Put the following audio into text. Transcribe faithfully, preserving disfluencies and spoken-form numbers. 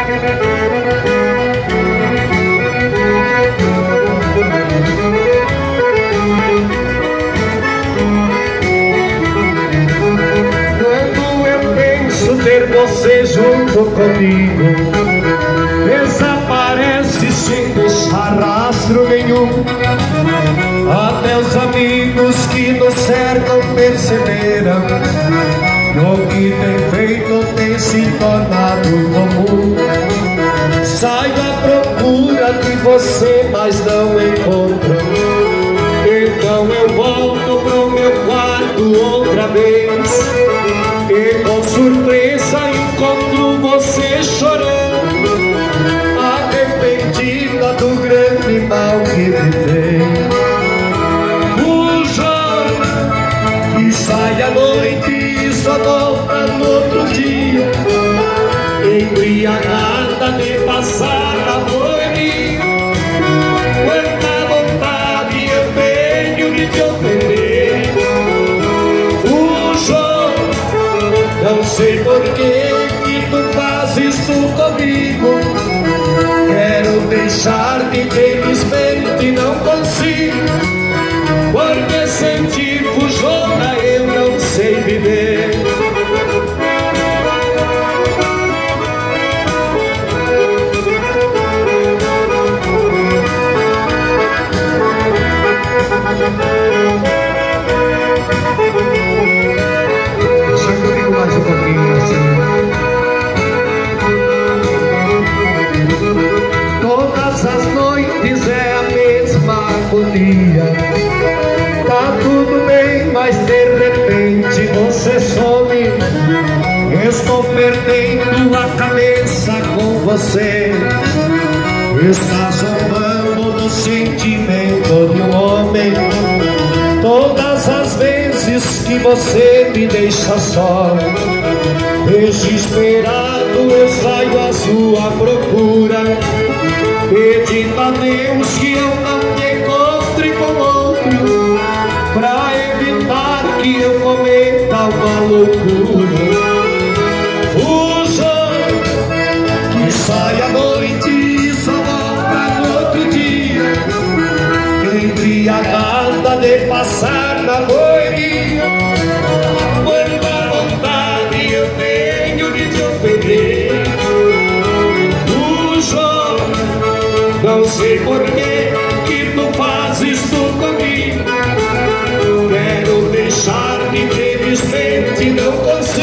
Quando eu penso ter você junto comigo, desaparece sem deixar rastro nenhum. Até os amigos que nos cercam perceberam que o que tem feito tem se tornado comum. Saio à procura de você, mas não encontro. Então eu volto pro meu quarto outra vez e com surpresa encontro você chorando, arrependida do grande mal que me fez. Fuja, e sai à noite e só volta no outro dia, embriagada de passar a noite. Quanta vontade eu tenho de te ofender. Fuja, não sei por que que tu faz isso comigo. Quero deixar-te, infelizmente não consigo, porque sem ti, fujona, eu não sei viver. Deixa comigo mais um pouquinho assim. Todas as noites é a mesma agonia. Tá tudo bem, mas de repente você some. Estou perdendo a cabeça com você. Está zombando do sentimento de um homem. Todas as vezes que você me deixa só, desesperado eu saio à sua procura, pedindo a Deus que eu não me encontre com outro, pra evitar que eu cometa uma loucura. Fuja, que sai à noite e só volta no outro dia, embriagada de passar na boemia. Quanta vontade eu tenho de te ofender. Fuja, não sei por que que tu fazes isso comigo. Quero deixar-te, infelizmente não consigo,